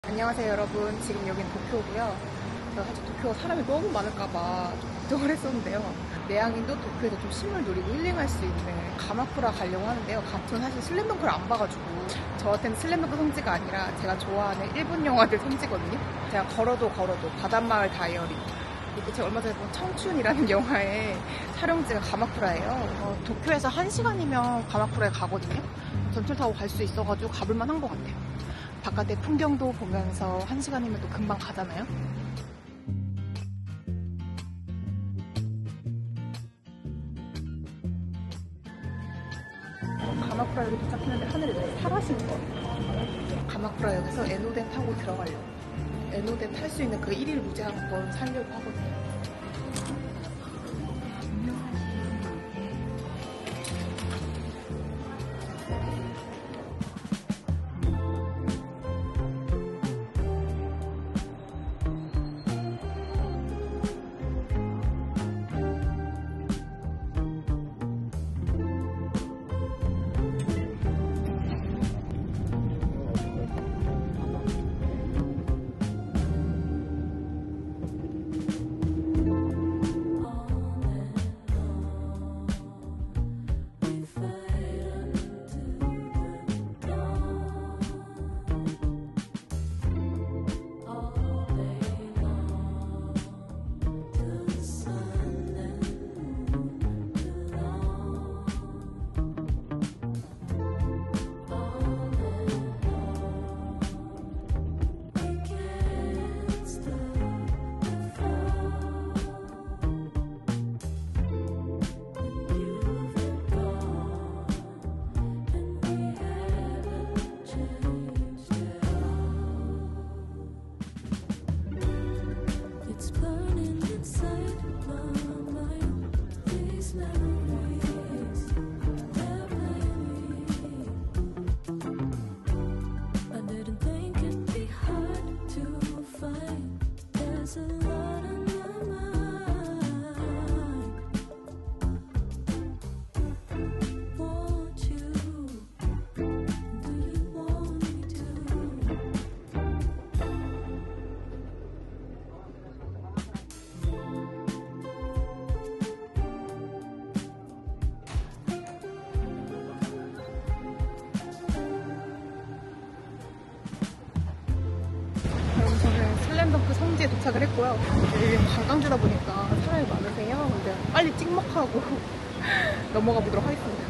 안녕하세요 여러분. 지금 여긴 도쿄고요. 제가 사실 도쿄가 사람이 너무 많을까봐 좀 걱정을 했었는데요. 내향인도 도쿄에서 좀 쉼을 누리고 힐링할 수 있는 가마쿠라 가려고 하는데요. 저는 사실 슬램덩크를 안 봐가지고 저한테는 슬램덩크 성지가 아니라 제가 좋아하는 일본 영화들 성지거든요. 제가 걸어도 바닷마을 다이어리, 그리고 제가 얼마 전에 본 청춘이라는 영화의 촬영지가 가마쿠라예요. 도쿄에서 1시간이면 가마쿠라에 가거든요. 전철 타고 갈 수 있어가지고 가볼만 한 것 같아요. 바깥의 풍경도 보면서 1시간이면 또 금방 가잖아요. 가마쿠라역에 도착했는데 하늘이 너무 파라신 거예요. 가마쿠라역에서 에노덴 타고 들어가려고. 에노덴 탈 수 있는 그 1일 무제한권 살려고 하거든요. 저는 슬램덩크 성지에 도착을 했고요. 여기 관광지다 보니까 사람이 많으세요. 근데 빨리 찍먹하고 넘어가 보도록 하겠습니다.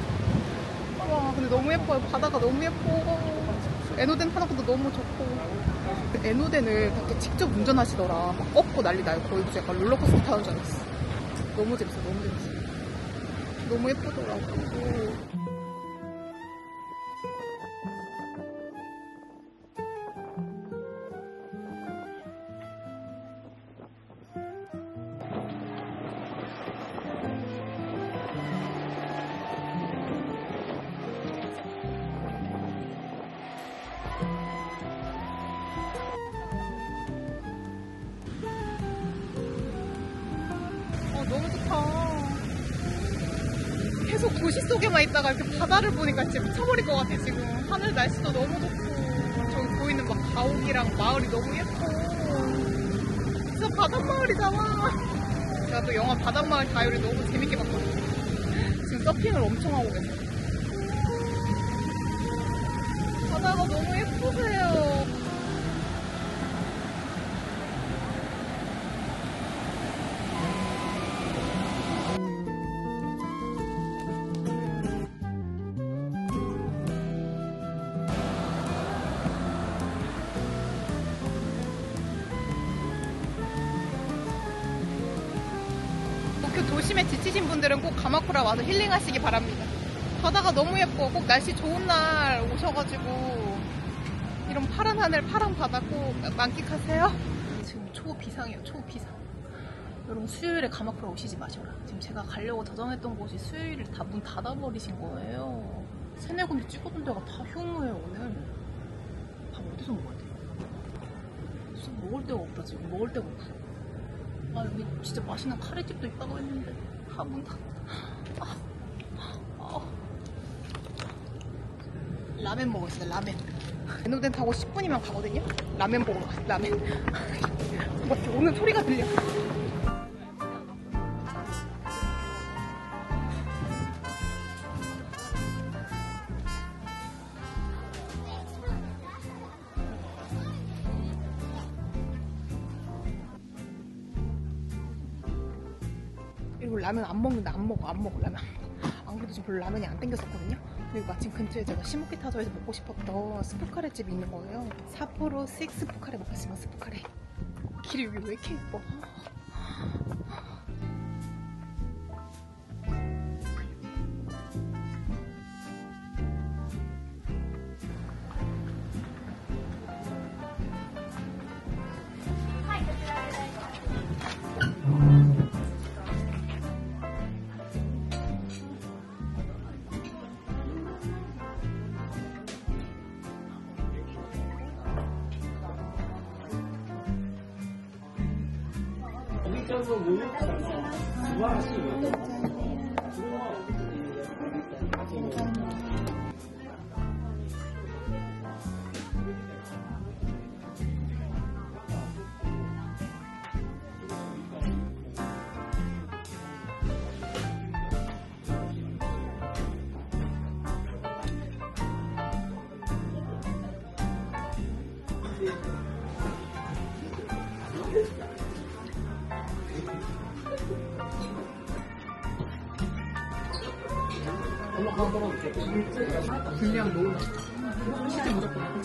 와, 근데 너무 예뻐요. 바다가 너무 예뻐. 에노덴 타는 것도 너무 좋고. 에노덴을 이렇게 직접 운전하시더라. 막 꺾고 난리 나요. 거의 무슨 약간 롤러코스터 타는 줄 알았어. 너무 재밌어, 너무 재밌어. 너무 예쁘더라고. 너무 좋다. 계속 도시 속에만 있다가 이렇게 바다를 보니까 진짜 미쳐버릴 것 같아. 지금 하늘 날씨도 너무 좋고 저기 보이는 막 가옥이랑 마을이 너무 예뻐. 진짜 바닷마을이잖아. 제가 또 영화 바닷마을 다이어리 너무 재밌게 봤거든요. 지금 서핑을 엄청 하고 계세요. 바다가 너무 예쁘세요. 도쿄 도심에 지치신 분들은 꼭 가마쿠라 와서 힐링하시기 바랍니다. 바다가 너무 예뻐. 꼭 날씨 좋은 날 오셔가지고 이런 파란 하늘, 파란 바다 꼭 만끽하세요. 지금 초비상이에요, 초비상. 여러분 수요일에 가마쿠라 오시지 마셔라. 지금 제가 가려고 저장했던 곳이 수요일에 다 문 닫아버리신 거예요. 세네 군데 찍었던 데가 다 휴무예요 오늘. 밥 어디서 먹어야 돼? 진짜 먹을 데가 없다 지금. 먹을 데가 없어. 아 여기 진짜 맛있는 카레집도 있다고 했는데 다 문 닫았다. 라멘 먹었어요, 라멘. 에노덴 타고 10분이면 가거든요. 라면 먹으러 가. 라면. 뭐 오는 소리가 들려. 그리고 라면 안 먹는데 안 먹어 라면. 안 그래도 지금 별로 라면이 안 땡겼었거든요. 그리고 마침 근처에 제가 시모키타저에서 먹고 싶었던 스프카레 집이 있는 거예요. 삿포로 6 스프카레 먹었지만 스프카레. 길이 여기 왜 이렇게 예뻐. 분량 너무 맛있다. 치즈 무조건.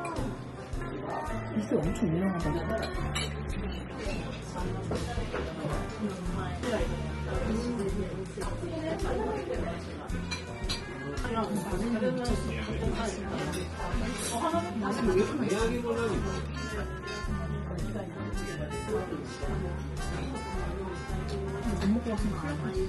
이게 엄청 유명하다. 맛이 왜 이렇게 맛있어? 못 먹고 왔으면 안 해.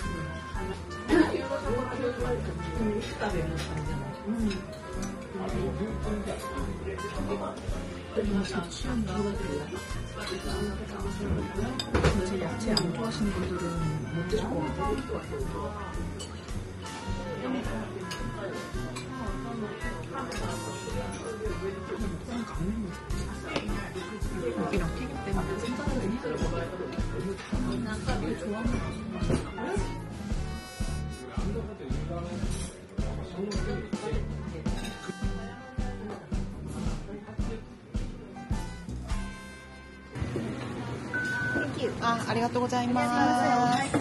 진짜 야채 안 좋아하시는 분들은 못 드실 것 같아요. 여기랑 튀김 때문에 생각을 이거 좋아하는 거. 아리가또 고자이마스.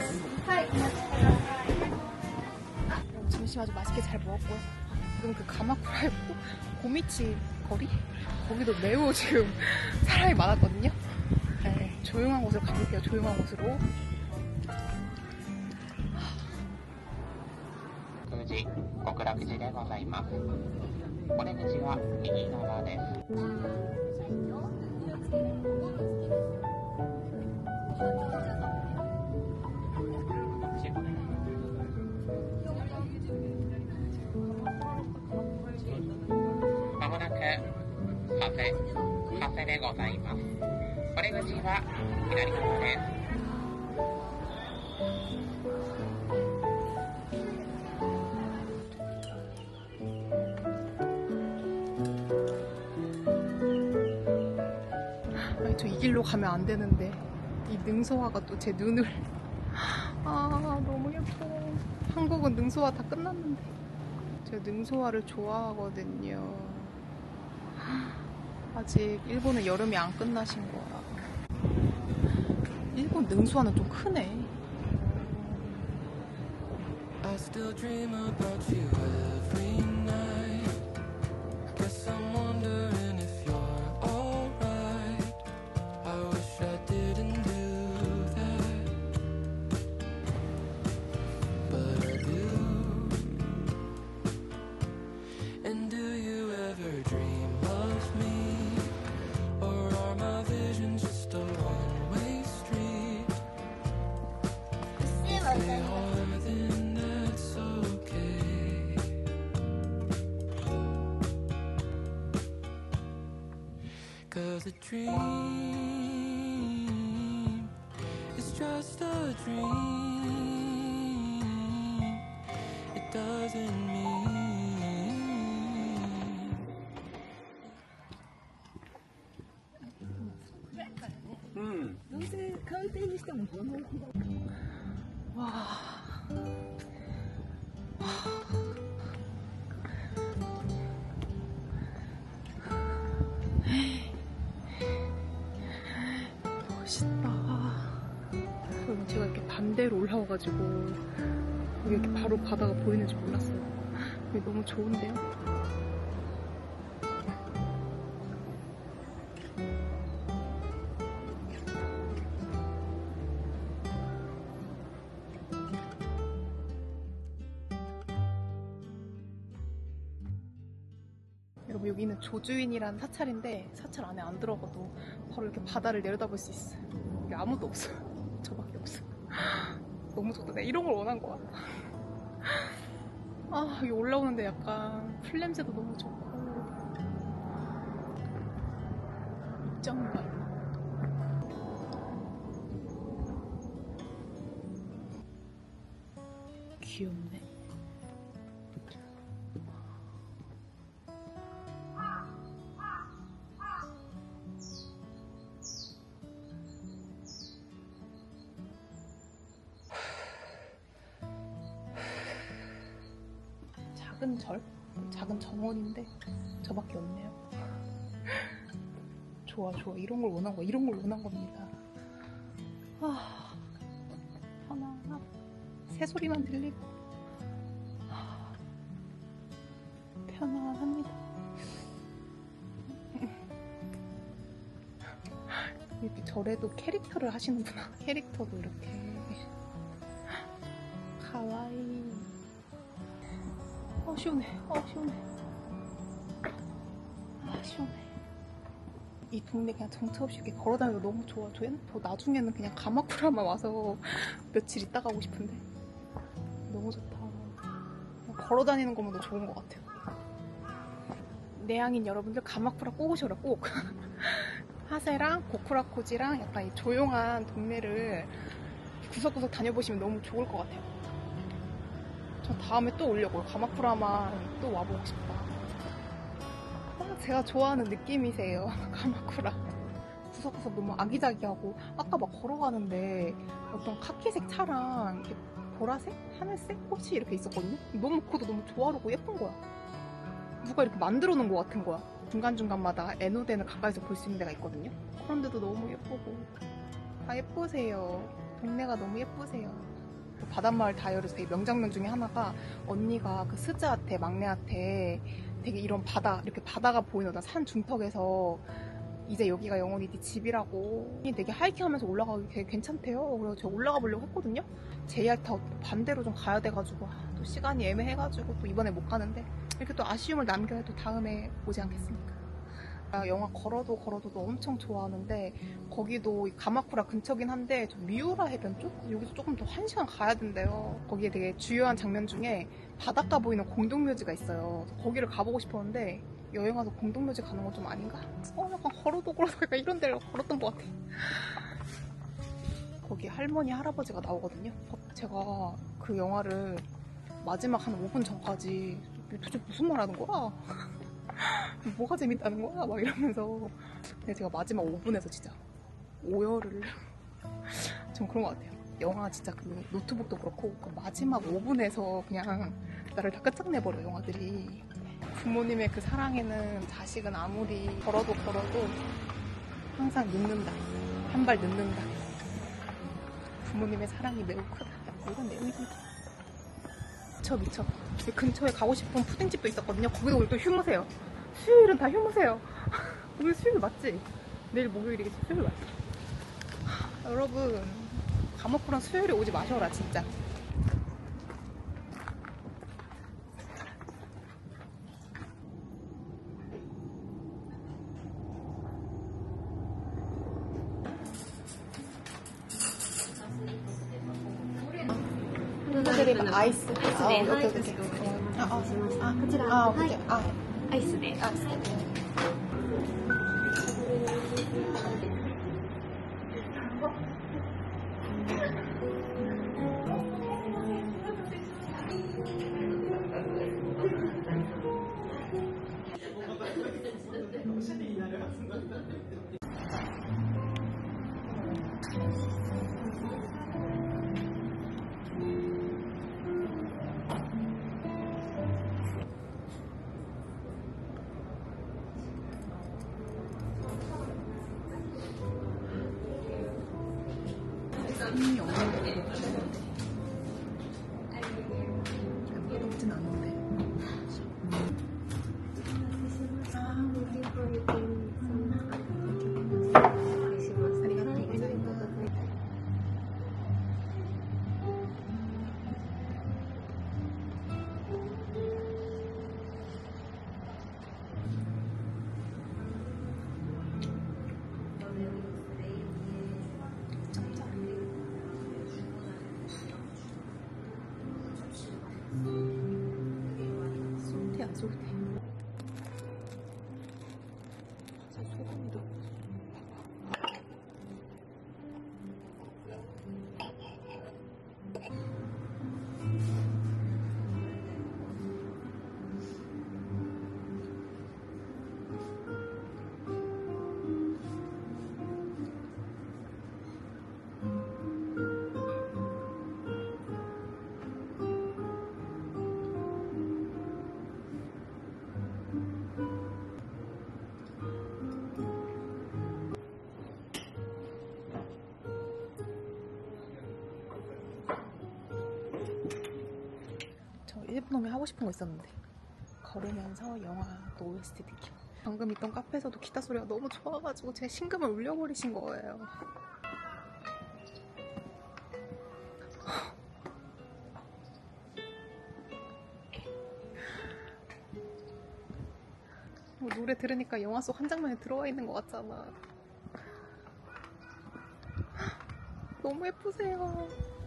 점심 아주 맛있게 잘 먹었고요. 지금 그 가마쿠라의 고미치 거리? 거기도 매우 지금 사람이 많았거든요. 네, 조용한 곳으로 가볼게요. 조용한 곳으로. 9時極楽寺でございます。お出口は右側です。まもなくカフェでございます。お出口は左側です。 저 이 길로 가면 안 되는데 이 능소화가 또 제 눈을 너무 예뻐. 한국은 능소화 다 끝났는데 제가 능소화를 좋아하거든요. 아직 일본은 여름이 안 끝나신 거야. 일본 능소화는 좀 크네. I still dream about you every night. Guess I'm wondering if you're alright. I wish I didn't do that, but I do. And do you ever dream of me? Or are my visions just a one-way street? If they are, then that's okay. 'Cause a dream is just a dream. It doesn't mean どうせ買う点にしてもこの 와. 멋있다. 그리고 제가 이렇게 반대로 올라와가지고 여기 이렇게 바로 바다가 보이는 줄 몰랐어요. 여기 너무 좋은데요? 여러분, 여기는 조주인이라는 사찰인데 사찰 안에 안 들어가도 바로 이렇게 바다를 내려다볼 수 있어요. 여기 아무도 없어요. 저밖에 없어요. 너무 좋다. 내가 이런 걸 원한 거야. 아, 여기 올라오는데 약간 풀 냄새도 너무 좋고 입장가 귀엽네. 작은 절? 작은 정원인데 저밖에 없네요. 좋아 좋아. 이런 걸 원한 거야. 이런 걸 원한 겁니다. 아, 편안하다. 새소리만 들리고 편안합니다. 이렇게 절에도 캐릭터를 하시는구나. 캐릭터도 이렇게 가와이. 시원해. 시원해. 시원해. 이 동네 그냥 정처 없이 이렇게 걸어다니고 너무 좋아. 저 나중에는 그냥 가마쿠라만 와서 며칠 있다 가고 싶은데 너무 좋다. 걸어다니는 것만도 좋은 것 같아요. 내향인 여러분들 가마쿠라 꼭 오셔라. 꼭. 하세랑 고쿠라코지랑 약간 이 조용한 동네를 구석구석 다녀보시면 너무 좋을 것 같아요. 저 다음에 또 오려고요. 가마쿠라만 또 와보고 싶다. 제가 좋아하는 느낌이세요. 가마쿠라. 구석구석 너무 아기자기하고 아까 막 걸어가는데 어떤 카키색 차랑 이렇게 보라색? 하늘색? 꽃이 이렇게 있었거든요. 너무 그것도 너무 조화롭고 예쁜 거야. 누가 이렇게 만들어 놓은 것 같은 거야. 중간중간마다 에노덴을 가까이서 볼 수 있는 데가 있거든요. 그런데도 너무 예쁘고 다 예쁘세요. 동네가 너무 예쁘세요. 바닷마을 다이어리에서 되게 명장면 중에 하나가 언니가 그 스즈한테 막내한테 되게 이런 바다, 이렇게 바다가 보이는 어떤 산 중턱에서 이제 여기가 영원히 네 집이라고 되게 하이킹하면서 올라가기 되게 괜찮대요. 그래서 제가 올라가 보려고 했거든요. JR 타고 반대로 좀 가야 돼가지고 또 시간이 애매해가지고 또 이번에 못 가는데 이렇게 또 아쉬움을 남겨야 또 다음에 오지 않겠습니까? 영화 걸어도도 엄청 좋아하는데 거기도 가마쿠라 근처긴 한데 저 미우라 해변 쪽? 여기서 조금 더 1시간 가야 된대요. 거기에 되게 주요한 장면 중에 바닷가 보이는 공동묘지가 있어요. 거기를 가보고 싶었는데 여행 와서 공동묘지 가는 건 좀 아닌가? 약간 걸어도 약간 이런 데를 걸었던 것 같아. 거기 할머니 할아버지가 나오거든요. 제가 그 영화를 마지막 한 5분 전까지 도대체 무슨 말 하는 거야? 뭐가 재밌다는 거야? 막 이러면서 근데 제가 마지막 5분에서 진짜 오열을 좀 그런 것 같아요. 영화 진짜 그 노트북도 그렇고 그 마지막 5분에서 그냥 나를 다 끝장내버려 영화들이. 부모님의 그 사랑에는 자식은 아무리 걸어도 항상 늦는다. 한 발 늦는다. 부모님의 사랑이 매우 크다. 이런 내용이지. 미쳐. 근처에 가고 싶은 푸딩집도 있었거든요. 거기도 오늘 또 휴무세요. 수요일은 다 휴무세요. 오늘 수요일 맞지? 내일 목요일이겠지? 수요일 맞지? 여러분 가마쿠라 수요일에 오지 마셔라 진짜. 아이스. 네, 오케이. こちら、アイスで。 힘이 없는데 맛없진 않은데. 솔티야 솔티. 소금도. 저 일본어면 하고 싶은 거 있었는데 걸으면서 영화 또 OST 듣기. 방금 있던 카페에서도 기타 소리가 너무 좋아가지고 제 심금을 울려버리신 거예요. 노래 들으니까 영화 속 한 장면에 들어와 있는 것 같잖아. 너무 예쁘세요.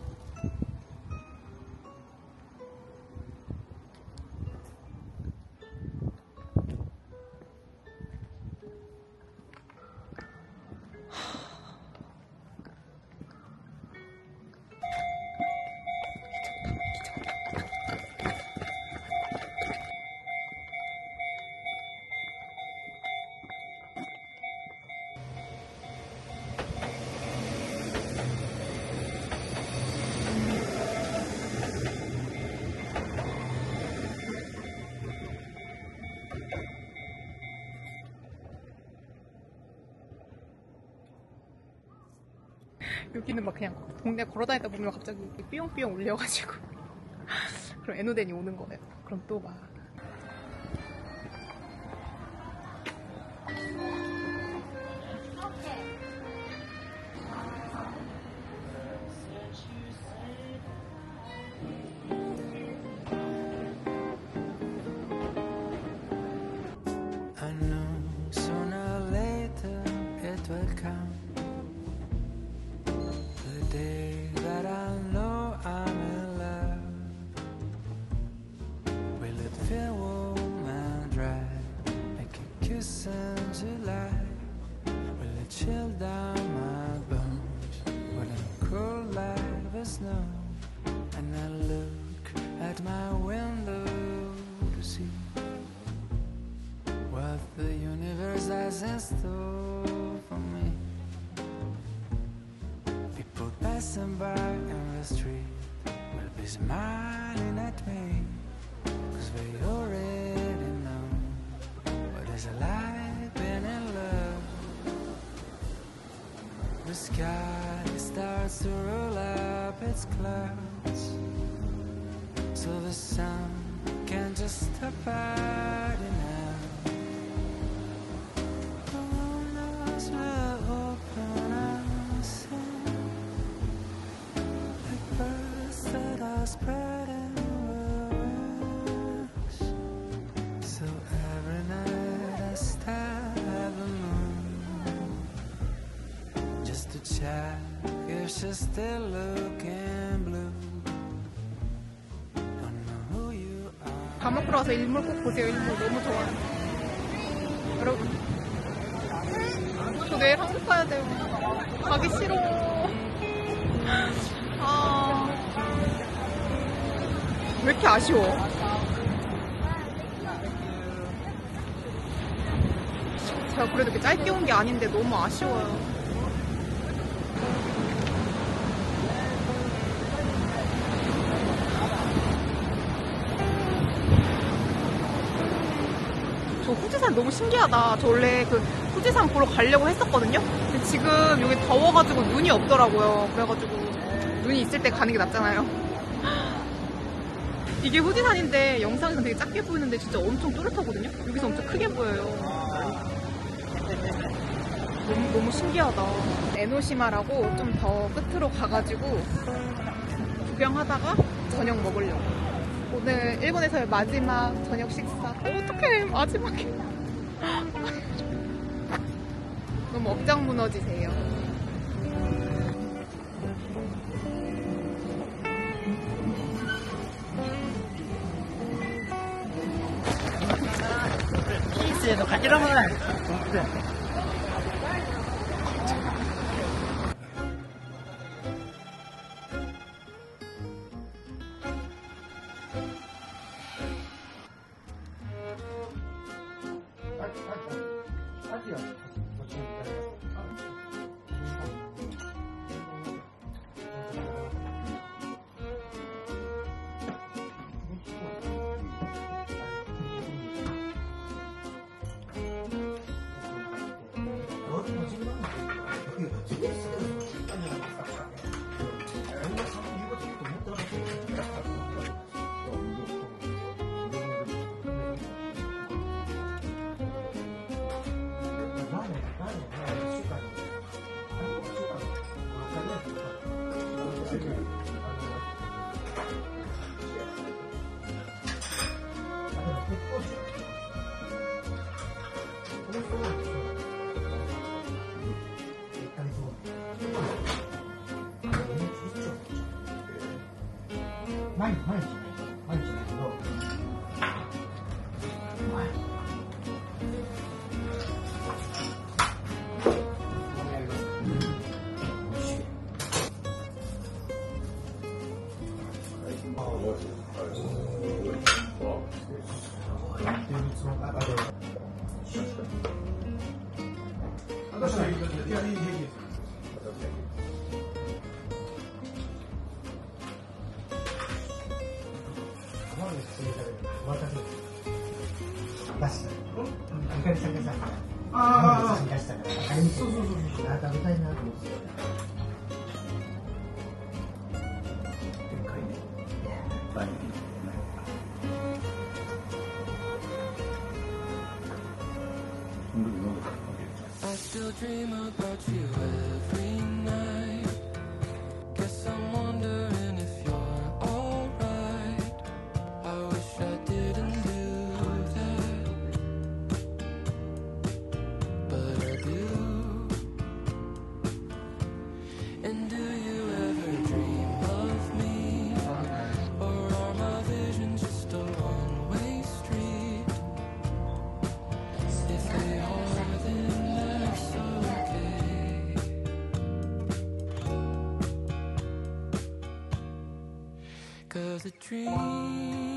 여기는 막 그냥 동네 걸어다니다 보면 갑자기 삐용삐용 울려가지고 그럼 에노덴이 오는 거예요. 그럼 또 막 I know sooner or later it will come. The day that I know I'm in love. Will it feel warm and dry, like a kiss in July? Will it chill down my bones? Will it cool like the snow? And I look at my window to see what the universe has in store for me. People passing by in the street will be smiling at me, 'cause they already know what it's like being in love. The sky starts to roll up its clouds, so the sun can just stop hiding out. The windows will open and sing, like birds that are spreading the wings. So every night I stare at the moon, just to check if she's still looking blue. Don't know who you are. 가마쿠라 와서 일몰 꼭 보세요. 일몰 너무 좋아요. 여러분 저 내일 한국 가야 돼요. 가기 싫어. 아, 왜 이렇게 아쉬워? 제가 그래도 이렇게 짧게 온 게 아닌데 너무 아쉬워요. 저 후지산 너무 신기하다. 저 원래 그 후지산 보러 가려고 했었거든요. 근데 지금 여기 더워가지고 눈이 없더라고요. 그래가지고 눈이 있을 때 가는 게 낫잖아요. 이게 후지산인데 영상에서 되게 작게 보이는데 진짜 엄청 또렷하거든요. 여기서 엄청 크게 보여요. 너무 신기하다. 에노시마라고 좀 더 끝으로 가가지고 구경하다가 저녁 먹으려고. 오늘 일본에서의 마지막 저녁 식사. 어떡해, 마지막에. 너무 억장 무너지세요. 피스에도 가지런히. I still dream about you every night. Guess I'm wondering if you're alright. I wish I didn't do that, but I do. And do you ever dream of me? Or are my visions just a one-way street? If they are, then that's okay. 'Cause a dream